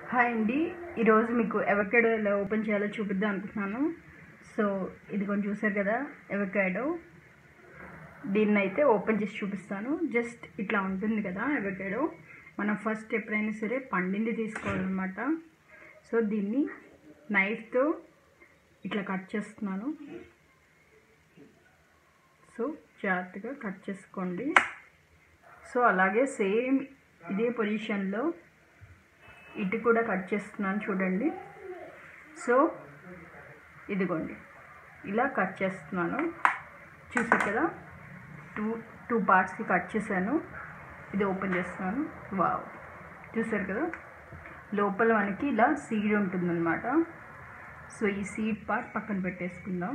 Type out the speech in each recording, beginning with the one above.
Hi అండి, ఈరోజు మీకు ఎవకాడో ఎలా ఓపెన్ చేయాలో చూపిద్దాం అనుకుంటున్నాను. సో ఇది కొంచెం చూసారు కదా, ఎవకాడో దీన్ని అయితే ఓపెన్ చేసి చూపిస్తాను. జస్ట్ ఇట్లా ఉంటుంది కదా ఎవకాడో. మనం ఫస్ట్ ఎప్పుడైనా సరే పండింది తీసుకోవాలన్నమాట. సో దీన్ని నైఫ్తో ఇట్లా కట్ చేస్తున్నాను. సో జాగ్రత్తగా కట్ చేసుకోండి. సో అలాగే సేమ్ ఇదే పొజిషన్లో ఇటు కూడా కట్ చేస్తున్నాను చూడండి. సో ఇదిగోండి ఇలా కట్ చేస్తున్నాను, చూసారు కదా. టూ పార్ట్స్కి కట్ చేశాను. ఇది ఓపెన్ చేస్తున్నాను. వావ్, చూసారు కదా, లోపల మనకి ఇలా సీడ్ ఉంటుందన్నమాట. సో ఈ సీడ్ పార్ట్ పక్కన పెట్టేసుకుందాం.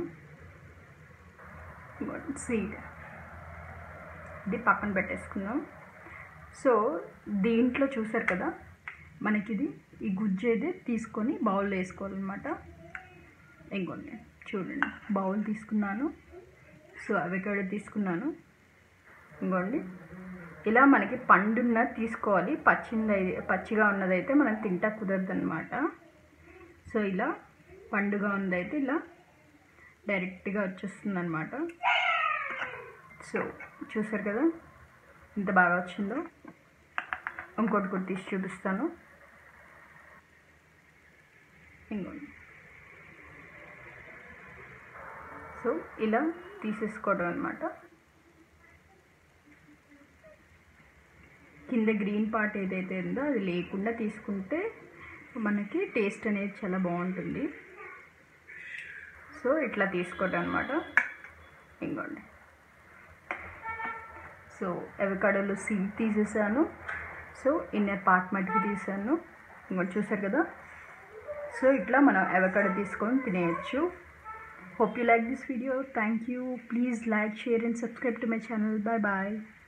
సీడ్ ఇది పక్కన పెట్టేసుకుందాం. సో దీంట్లో చూసారు కదా, మనకిది ఈ గుజ్జు అయితే తీసుకొని బౌల్లో వేసుకోవాలన్నమాట. ఇంకోండి చూడండి, బౌల్ తీసుకున్నాను. సో అవకాడో తీసుకున్నాను. ఇంకోండి ఇలా మనకి పండున్న తీసుకోవాలి, పచ్చిగా ఉన్నదైతే మనం తింటా కుదరదన్నమాట. సో ఇలా పండుగా ఉన్నదైతే ఇలా డైరెక్ట్గా వచ్చేస్తుంది అనమాట. సో చూసారు కదా ఎంత బాగా వచ్చిందో. ఇంకోటి కూడా తీసి చూపిస్తాను. ఇంకోండి, సో ఇలా తీసేసుకోవడం అనమాట. కింద గ్రీన్ పార్ట్ ఏదైతే ఉందో అది లేకుండా తీసుకుంటే మనకి టేస్ట్ అనేది చాలా బాగుంటుంది. సో ఇట్లా తీసుకోవడం అనమాట. ఇంకోండి, సో అవకాడోలో సీడ్ తీసేసాను. సో ఇన్నర్ పార్ట్ మట్టికి తీసాను. ఇంకోటి చూసారు కదా. సో ఇట్లా మనం అవకాడో తీసుకొని తినేయచ్చు. Hope you like this video. Thank you. Please like, share and subscribe to my channel. Bye bye.